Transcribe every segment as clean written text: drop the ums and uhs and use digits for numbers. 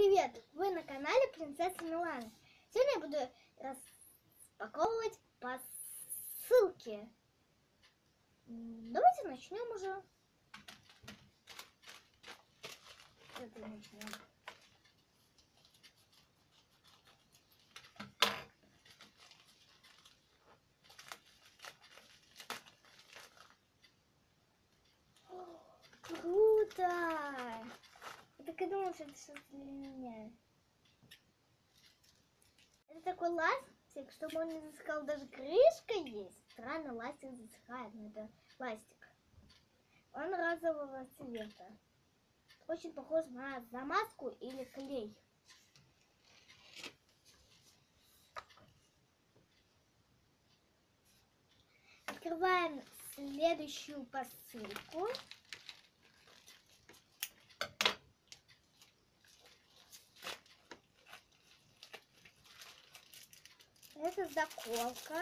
Привет! Вы на канале Принцесса Милана. Сегодня я буду распаковывать посылки. Давайте начнем уже. Круто! Я так и думала, что это что-то для меня. Это такой ластик, чтобы он не засыхал. Даже крышка есть. Странно, ластик засыхает, но это ластик. Он розового цвета. Очень похож на замазку или клей. Открываем следующую посылку. Это заколка.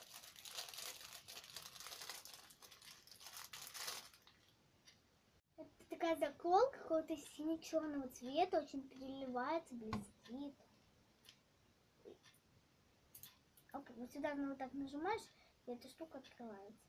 Это такая заколка какого-то сине-черного цвета, очень переливается, блестит. Оп, вот сюда вот так нажимаешь, и эта штука открывается.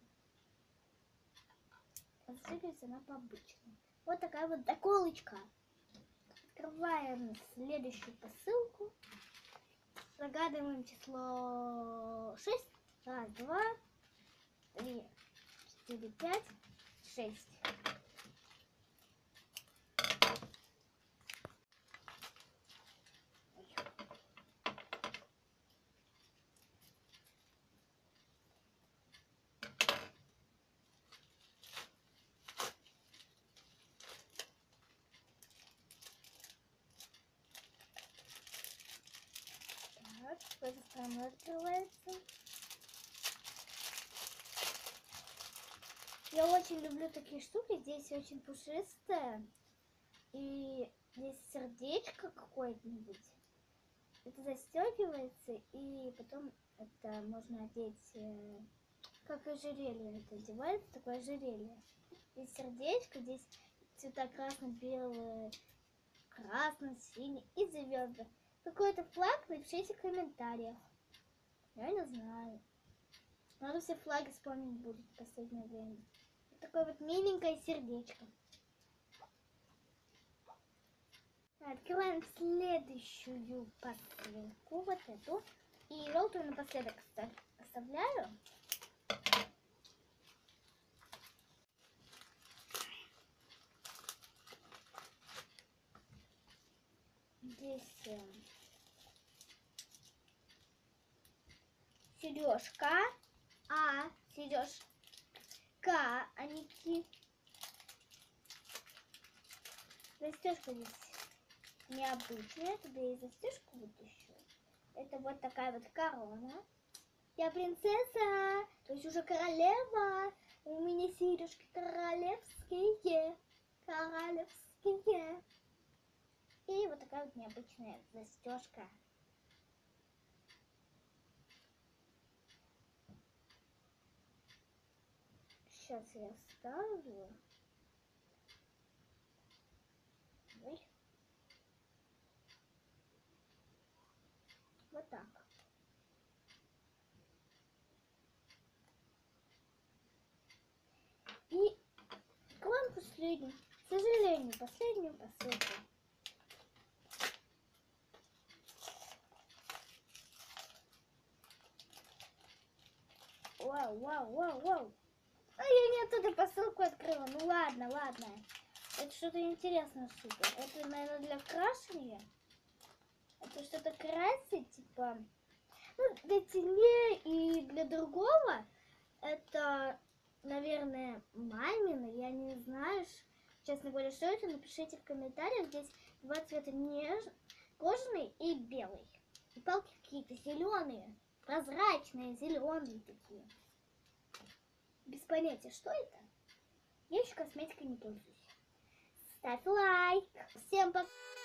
Зацикливается она по-обычному. Вот такая вот заколочка. Открываем следующую посылку. Загадываем число 6. Раз, два, 3, 4, 5, 6. Так, с этой стороны открывается. Я очень люблю такие штуки. Здесь очень пушистая. И здесь сердечко какое-нибудь. Это застегивается, и потом это можно одеть, как ожерелье. Это одевается, такое ожерелье. Здесь сердечко, здесь цвета красно-белые, красно-синий и звезды. Какой-то флаг, напишите в комментариях. Я не знаю. Надо все флаги вспомнить будет в последнее время. Вот такое вот миленькое сердечко. Открываем следующую посылку, вот эту. И желтую напоследок оставляю. Здесь сережка. Сережка, а не ки. Застежка здесь необычная. Туда и застежку вытащу. Это вот такая вот корона. Я принцесса, то есть уже королева. У меня сережки королевские. Королевские. И вот такая вот необычная застежка. Сейчас я ставлю. Ой. Вот так. И откроем последнюю. К сожалению, последнюю посылку. Вау. А я не оттуда посылку открыла. Ну ладно. Это что-то интересное супер. Это, наверное, для крашения. Это что-то красить, типа, ну, для теней и для другого. Это, наверное, мамина. Я не знаю, честно говоря, что это. Напишите в комментариях. Здесь два цвета: кожаный и белый. И палки какие-то зеленые, прозрачные, зеленые такие. Без понятия, что это. Я еще косметикой не пользуюсь. Ставь лайк. Всем пока.